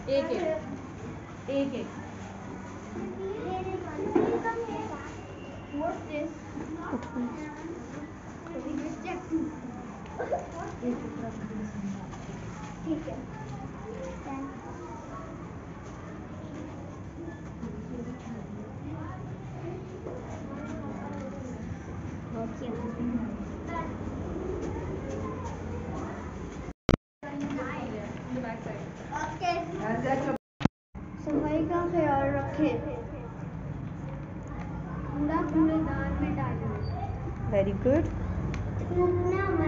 एक एक एक What's this? ठीक है सफाई का ख्याल रखें कूड़ा कूड़ेदान में डालें वेरी गुड थूकना